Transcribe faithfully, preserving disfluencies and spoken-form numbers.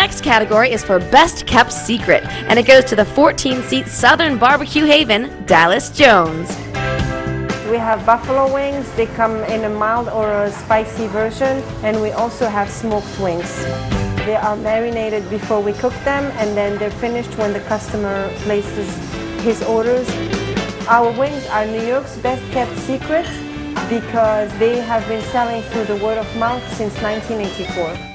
next category is for Best Kept Secret, and it goes to the fourteen-seat Southern Barbecue Haven, Dallas Jones. We have buffalo wings. They come in a mild or a spicy version, and we also have smoked wings. They are marinated before we cook them, and then they're finished when the customer places his orders. Our wings are New York's best kept secret because they have been selling through the word of mouth since nineteen eighty-four.